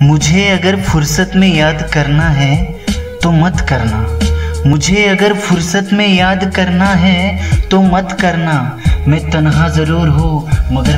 मुझे अगर फुर्सत में याद करना है तो मत करना। मुझे अगर फुर्सत में याद करना है तो मत करना। मैं तन्हा ज़रूर हूँ मगर